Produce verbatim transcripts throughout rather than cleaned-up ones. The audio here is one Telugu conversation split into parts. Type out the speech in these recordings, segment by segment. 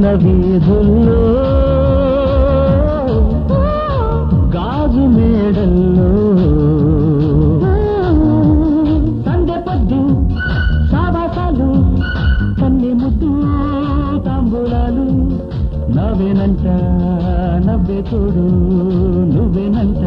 గగన వీధుల్లో గాజు మేడల్లో సందె పొద్దు సావాసాలు కన్నె ముద్దు తాంబూలాలు నవ్వేనంట నవ్వే తోడు నువ్వేనంట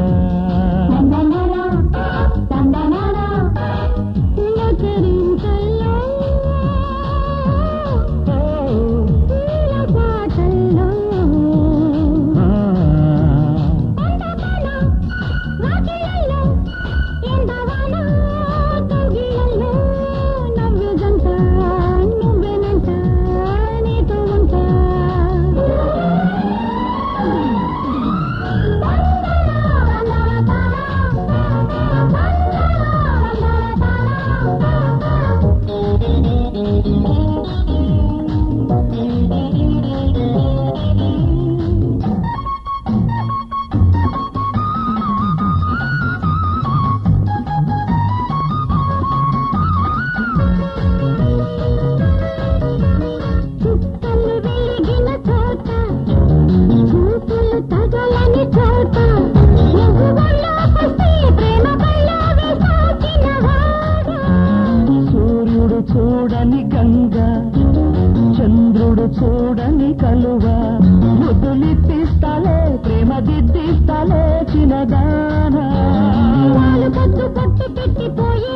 సూర్యుడు చూడని గంగా చంద్రుడు చూడని కలువా ముద్దులిప్పిస్తాలే ప్రేమ దిద్దిస్తాలే చిన్నదానా పట్టు పట్టు పెట్టిపోయి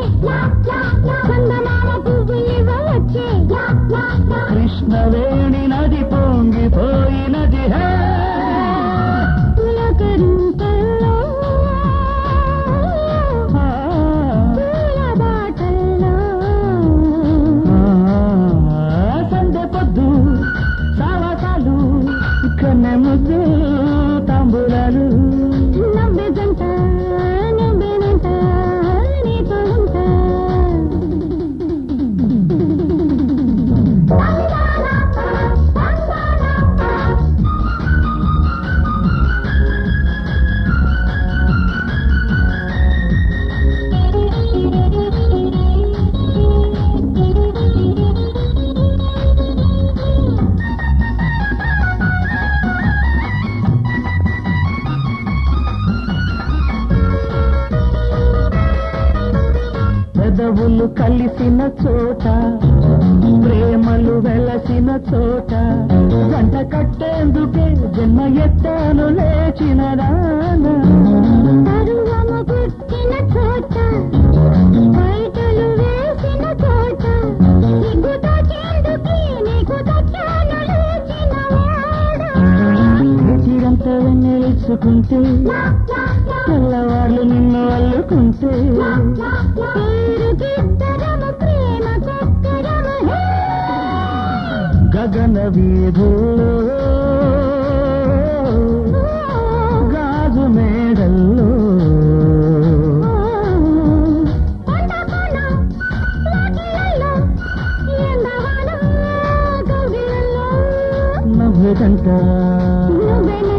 కృష్ణవేణి నది పొంగిపోయినది కన్నె ముద్దు తాంబూలాలు నవ్వే జంట నవ్వేనంట నీతో ఉంటా పెదవులు కలిసిన చోట ప్రేమలు వెలసిన చోట గంట కట్టేందుకే జన్మ ఎత్తాను లేచిన పుట్టిన చోట బయటలు వేసిన చోట చిరంతా వెన్నెలుచుకుంటే తెల్లవాళ్ళు నిన్ను అల్లుకుంటే గగన వీధుల్లో గాజు మేడల్లో నవ్వేదంట